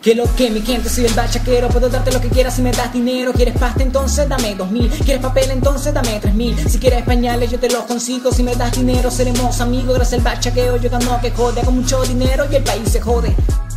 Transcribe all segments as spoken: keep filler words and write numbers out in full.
Que lo que mi gente, soy el bachaquero. Puedo darte lo que quieras si me das dinero. ¿Quieres pasta? Entonces dame dos mil. ¿Quieres papel? Entonces dame tres mil. Si quieres pañales yo te los consigo. Si me das dinero seremos amigos. Gracias al bachaqueo yo gano que jode. Hago mucho dinero y el país se jode.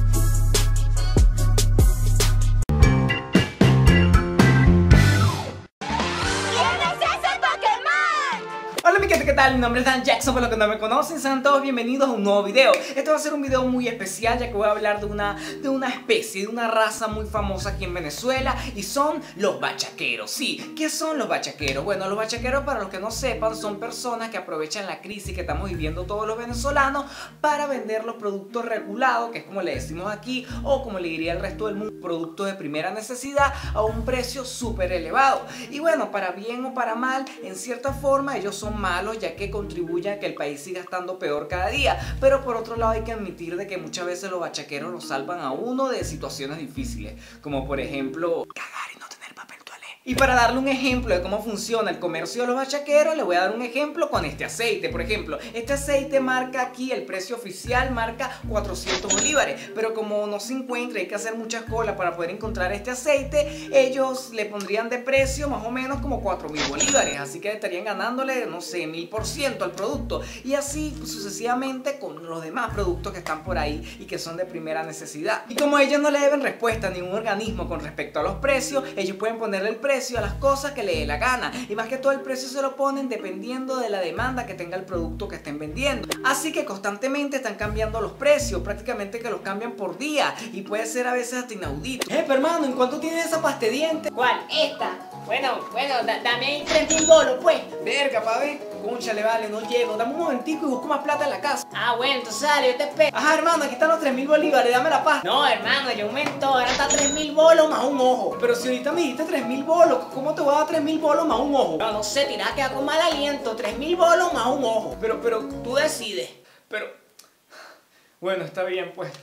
Hola mi gente, ¿qué tal? Mi nombre es Dan Jackson, por los que no me conocen, sean todos bienvenidos a un nuevo video. Este va a ser un video muy especial, ya que voy a hablar de una, de una especie, de una raza muy famosa aquí en Venezuela, y son los bachaqueros. Sí, ¿qué son los bachaqueros? Bueno, los bachaqueros, para los que no sepan, son personas que aprovechan la crisis que estamos viviendo todos los venezolanos para vender los productos regulados, que es como le decimos aquí, o como le diría el resto del mundo, productos de primera necesidad a un precio súper elevado. Y bueno, para bien o para mal, en cierta forma ellos son malos, ya que contribuyen a que el país siga estando peor cada día. Pero por otro lado hay que admitir de que muchas veces los bachaqueros los salvan a uno de situaciones difíciles, como por ejemplo cagar y no tener papel toalé. Y para darle un ejemplo de cómo funciona el comercio de los bachaqueros, le voy a dar un ejemplo con este aceite. Por ejemplo, este aceite marca aquí, el precio oficial marca cuatrocientos bolívares, pero como no se encuentra, hay que hacer muchas colas para poder encontrar este aceite, ellos le pondrían de precio más o menos como cuatro mil bolívares, así que estarían ganándole, no sé, mil por ciento al producto, y así pues, sucesivamente con los demás productos que están por ahí y que son de primera necesidad. Y como ellos no le deben respuesta a ningún organismo con respecto a los precios, ellos pueden ponerle el precio a las cosas que le dé la gana, y más que todo el precio se lo ponen dependiendo de la demanda que tenga el producto que estén vendiendo, así que constantemente están cambiando los precios, prácticamente que los cambian por día, y puede ser a veces hasta inaudito. Eh, pero hermano, ¿en cuánto tiene esa pasta de dientes? ¿Cuál? Esta. Bueno, bueno, da, dame ahí tres mil bolos, pues. Verga, pa' ver. Cónchale, vale, no llego. Dame un momentico y busco más plata en la casa. Ah, bueno, entonces dale, yo te espero. Ajá, hermano, aquí están los tres mil bolívares, dame la pasta. No, hermano, yo aumento, ahora está tres mil bolos más un ojo. Pero si ahorita me dijiste tres mil bolos, ¿cómo te voy a dar tres mil bolos más un ojo? No, no sé, tirás a quedar con mal aliento. tres mil bolos más un ojo. Pero, pero, tú decides. Pero, bueno, está bien, pues.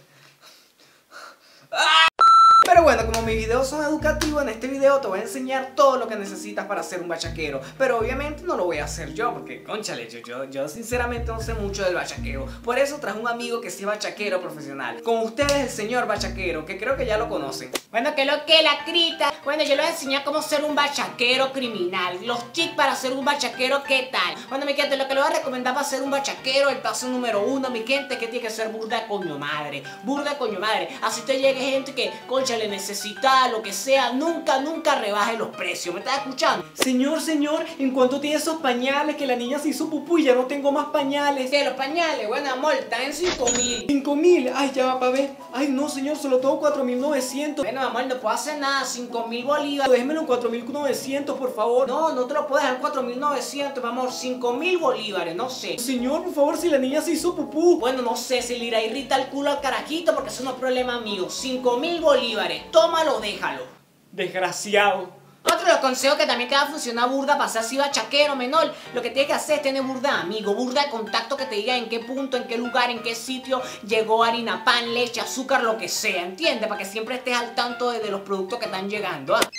Pero bueno, como mis videos son educativos, en este video te voy a enseñar todo lo que necesitas para ser un bachaquero. Pero obviamente no lo voy a hacer yo, porque, cónchale, yo, yo, yo sinceramente no sé mucho del bachaquero. Por eso traje un amigo que sí es bachaquero profesional. Con ustedes el señor bachaquero, que creo que ya lo conocen. Bueno, que lo que la crita. Bueno, yo les voy a enseñar cómo ser un bachaquero criminal. Los tips para ser un bachaquero, ¿qué tal? Bueno, mi gente, lo que le voy a recomendar para ser un bachaquero, el paso número uno, mi gente, que tiene que ser burda coño madre. Burda coño madre. Así te llegue gente que, concha, le necesita lo que sea, nunca, nunca rebaje los precios. ¿Me estás escuchando? Señor, señor, ¿en cuánto tiene esos pañales? Que la niña se hizo pupú y ya no tengo más pañales. ¿Qué? Los pañales, bueno amor, están en cinco mil. ¿cinco mil? Ay, ya va para ver. Ay, no, señor, solo tengo cuatro mil novecientos. Bueno, amor, no puedo hacer nada, cinco mil bolívares. Déjemelo en cuatro mil novecientos, por favor. No, no te lo puedo dejar en cuatro mil novecientos, mi amor, cinco mil bolívares, no sé. Señor, por favor, si la niña se hizo pupú. Bueno, no sé, si le irá a irritar el culo al carajito, porque eso no es problema mío. cinco mil bolívares, tómalo, déjalo. Desgraciado. Otro de los consejos que también te va a funcionar burda para ser así bachaquero menor, lo que tienes que hacer es tener burda amigo, burda de contacto que te diga en qué punto, en qué lugar, en qué sitio llegó harina, pan, leche, azúcar, lo que sea, ¿entiendes? Para que siempre estés al tanto de, de los productos que están llegando, ¿ah?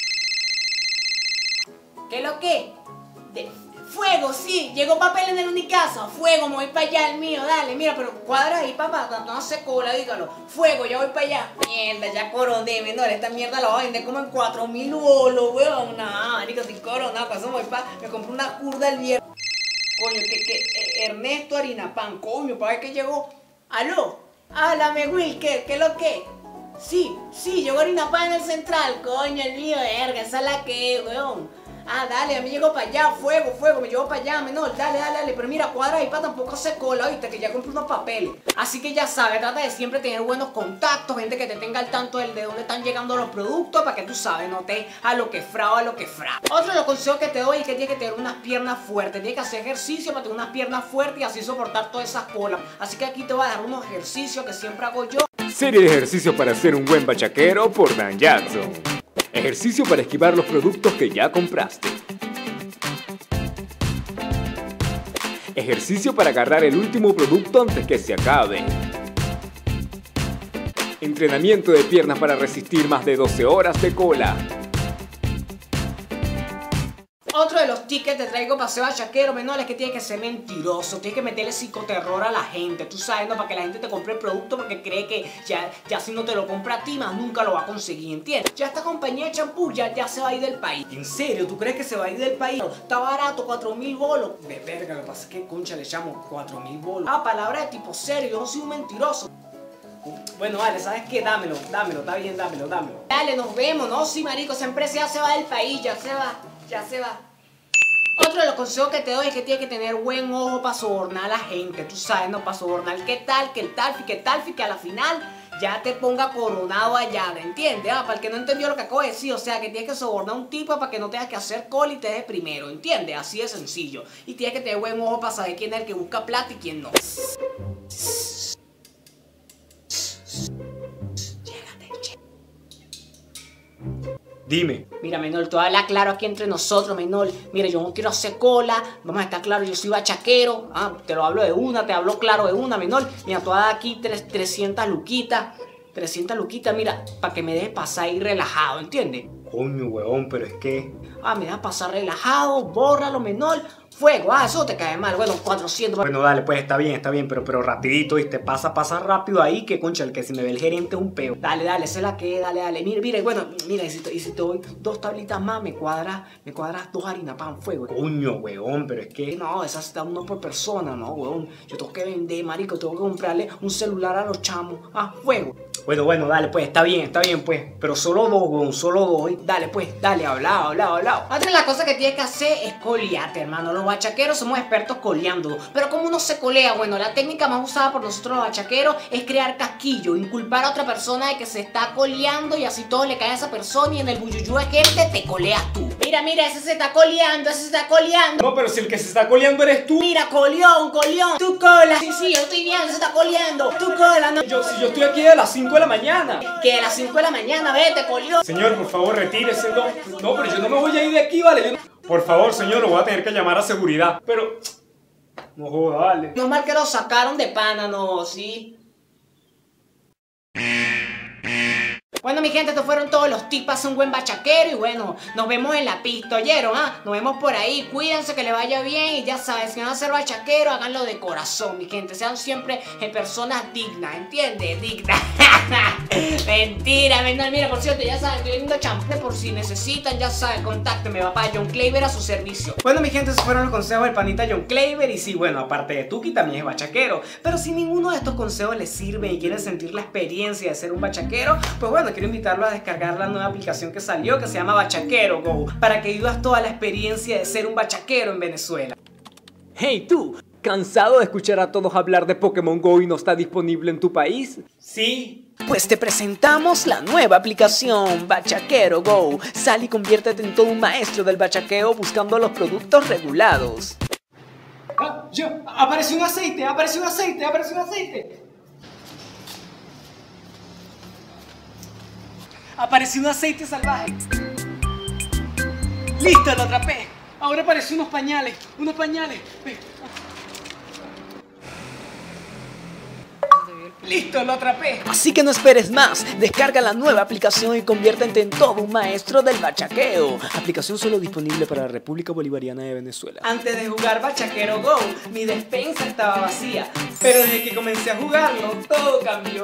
¿Qué es lo que? De fuego, sí, llegó papel en el Unicasa, fuego, me voy para allá el mío, dale, mira, pero cuadra ahí, papá, no hace cola, dígalo, fuego, ya voy para allá. Mierda, ya coroné, menor, esta mierda la voy a vender como en cuatro mil bolos, weón, nada, marico, estoy coronado, para eso voy para, me compré una curda el viernes. Coño, que, que, eh, Ernesto Harina Pan, coño, para ver que llegó. Aló, háblame, Will, ¿qué, qué lo que? Sí, sí, llegó Harina Pan en el central, coño, el mío, verga, esa es la que, weón. Ah, dale, a mí llegó para allá, fuego, fuego, me llevó para allá, menor, dale, dale, dale, pero mira, cuadra ahí para tampoco hacer cola, oíste, que ya compré unos papeles. Así que ya sabes, trata de siempre tener buenos contactos, gente que te tenga al tanto de dónde están llegando los productos, para que tú sabes, no te a lo que frao, a lo que frao. Otro de los consejos que te doy es que tienes que tener unas piernas fuertes, tienes que hacer ejercicio para tener unas piernas fuertes y así soportar todas esas colas. Así que aquí te voy a dar unos ejercicios que siempre hago yo. Serie de ejercicios para ser un buen bachaquero por Dan Jackson. Ejercicio para esquivar los productos que ya compraste. Ejercicio para agarrar el último producto antes que se acabe. Entrenamiento de piernas para resistir más de doce horas de cola. Otro de los tickets te traigo paseo bachaquero, menor, es que tienes que ser mentiroso, tienes que meterle psicoterror a la gente, tú sabes, ¿no? Para que la gente te compre el producto porque cree que ya, ya si no te lo compra a ti, más nunca lo va a conseguir, ¿entiendes? Ya esta compañía de champú ya, ya se va a ir del país. ¿En serio? ¿Tú crees que se va a ir del país? Está barato, cuatro mil bolos. De verga, lo que pasa es que, concha, le echamos cuatro mil bolos. Ah, palabra de tipo serio, yo no soy un mentiroso. Bueno, vale, ¿sabes qué? Dámelo, dámelo, está bien, dámelo, dámelo. Dale, nos vemos, no, sí, marico, esa empresa ya se va del país, ya se va, ya se va. Otro de los consejos que te doy es que tienes que tener buen ojo para sobornar a la gente, tú sabes, ¿no? Para sobornar qué tal, que el tal, que el tal, que a la final ya te ponga coronado allá, ¿entiendes? Ah, para el que no entendió lo que acabo de decir, o sea, que tienes que sobornar a un tipo para que no tengas que hacer cola y te deje primero, ¿entiendes? Así de sencillo. Y tienes que tener buen ojo para saber quién es el que busca plata y quién no. Dime. Mira, menor, te voy a hablar claro aquí entre nosotros, menor. Mira, yo no quiero hacer cola, vamos a estar claros, yo soy bachaquero. Ah, te lo hablo de una, te hablo claro de una, menor. Mira, te voy a dar aquí trescientas luquitas. trescientas luquitas, mira, para que me dejes pasar ahí relajado, ¿entiendes? Coño, huevón, pero es que... Ah, me dejas pasar relajado, bórralo, menor. Fuego, ah, eso te cae mal, bueno, cuatrocientos. Bueno, dale, pues está bien, está bien, pero, pero rapidito, y te pasa, pasa rápido ahí, que concha, el que si me ve el gerente es un peo. Dale, dale, esa es la que, dale, dale. Mira, mira, y bueno, mira, y si te, y si te doy dos tablitas más, me cuadras, me cuadras dos harinas pan, fuego. Coño, huevón, pero es que... No, esas se da uno por persona, no, huevón. Yo tengo que vender, marico, tengo que comprarle un celular a los chamos. Ah, fuego. Bueno, bueno, dale, pues, está bien, está bien, pues. Pero solo dos, huevón, solo dos. Dale, pues, dale, hablado, hablado, hablado. Otra de las cosas que tienes que hacer es colearte, hermano. Los bachaqueros somos expertos coleando. Pero ¿cómo uno se colea? Bueno, la técnica más usada por nosotros los bachaqueros es crear casquillo, inculpar a otra persona de que se está coleando y así todo le cae a esa persona y en el buyuyú de gente te coleas tú. Mira, mira, ese se está coleando, ese se está coleando. No, pero si el que se está coleando eres tú. Mira, coleón, coleón, tu cola. Sí, sí, yo estoy viendo, se está coleando. Tu cola, no. Yo, si yo estoy aquí a las cinco de la mañana. Que a las cinco de la mañana, vete, coleón. Señor, por favor, retírese. No, no, pero yo no me voy a ir de aquí, ¿vale? Yo no... Por favor, señor, lo voy a tener que llamar a seguridad. Pero... No joda, vale. No mal que lo sacaron de pana, no, sí. Bueno, mi gente, estos fueron todos los tips para ser un buen bachaquero. Y bueno, nos vemos en la pista, ¿oyeron? ¿Ah? Nos vemos por ahí. Cuídense, que les vaya bien. Y ya saben, si van a ser bachaqueros, háganlo de corazón, mi gente. Sean siempre en personas dignas, ¿entiendes? Dignas. Mentira, menor. Mira, por cierto, ya saben, estoy vendiendo champú. Por si necesitan, ya saben, contáctenme, papá. John Claver a su servicio. Bueno, mi gente, esos fueron los consejos del panita John Claver. Y sí, bueno, aparte de Tuki, también es bachaquero. Pero si ninguno de estos consejos les sirve y quieren sentir la experiencia de ser un bachaquero, pues bueno, quiero invitarlo a descargar la nueva aplicación que salió, que se llama Bachaquero Go, para que vivas toda la experiencia de ser un bachaquero en Venezuela. Hey tú, ¿cansado de escuchar a todos hablar de Pokémon Go y no está disponible en tu país? Sí. Pues te presentamos la nueva aplicación Bachaquero Go. Sal y conviértete en todo un maestro del bachaqueo buscando los productos regulados. Ah, yo, apareció un aceite, apareció un aceite, apareció un aceite. Apareció un aceite salvaje. Listo, lo atrapé. Ahora apareció unos pañales, unos pañales. Listo, lo atrapé. Así que no esperes más, descarga la nueva aplicación y conviértete en todo un maestro del bachaqueo. Aplicación solo disponible para la República Bolivariana de Venezuela. Antes de jugar Bachaquero Go, mi despensa estaba vacía, pero desde que comencé a jugarlo, todo cambió.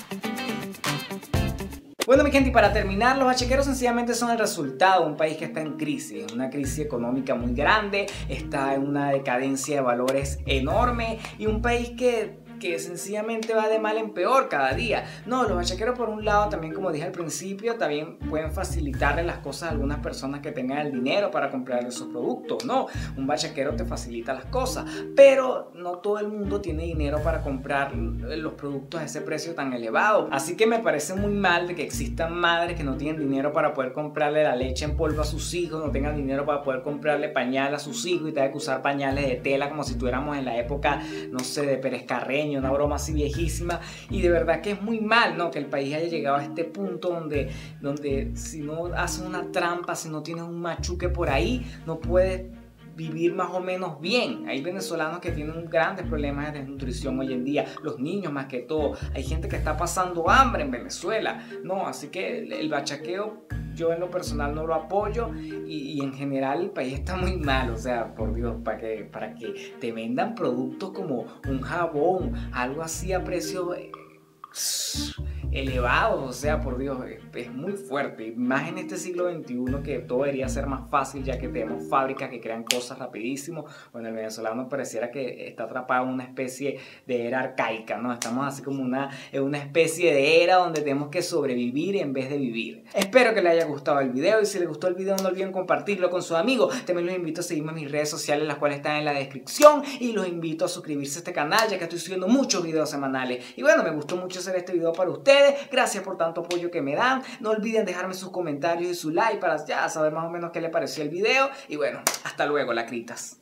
Bueno, mi gente, y para terminar, los bachaqueros sencillamente son el resultado de un país que está en crisis, una crisis económica muy grande, está en una decadencia de valores enorme y un país que... que sencillamente va de mal en peor cada día. No, los bachaqueros por un lado también, como dije al principio, también pueden facilitarle las cosas a algunas personas que tengan el dinero para comprar esos productos, ¿no? Un bachaquero te facilita las cosas, pero no todo el mundo tiene dinero para comprar los productos a ese precio tan elevado. Así que me parece muy mal de que existan madres que no tienen dinero para poder comprarle la leche en polvo a sus hijos, no tengan dinero para poder comprarle pañal a sus hijos y tengan que usar pañales de tela como si estuviéramos en la época, no sé, de Pérez Carreño, una broma así viejísima. Y de verdad que es muy mal, ¿no? Que el país haya llegado a este punto donde, donde si no haces una trampa, si no tienes un machuque por ahí, no puedes vivir más o menos bien. Hay venezolanos que tienen grandes problemas de desnutrición hoy en día, los niños más que todo. Hay gente que está pasando hambre en Venezuela, ¿no? Así que el, el bachaqueo, yo en lo personal no lo apoyo y, y en general el país está muy mal, o sea, por Dios, para que, para que te vendan productos como un jabón, algo así a precio eh, elevados, o sea, por Dios, es, es muy fuerte, y más en este siglo veintiuno que todo debería ser más fácil ya que tenemos fábricas que crean cosas rapidísimo. Bueno, el venezolano pareciera que está atrapado en una especie de era arcaica, ¿no? Estamos así como una, en una especie de era donde tenemos que sobrevivir en vez de vivir. Espero que les haya gustado el video y si les gustó el video no olviden compartirlo con sus amigos. También los invito a seguirme en mis redes sociales, las cuales están en la descripción, y los invito a suscribirse a este canal ya que estoy subiendo muchos videos semanales. Y bueno, me gustó mucho hacer este video para ustedes. Gracias por tanto apoyo que me dan. No olviden dejarme sus comentarios y su like para ya saber más o menos qué les pareció el video. Y bueno, hasta luego, lacritas.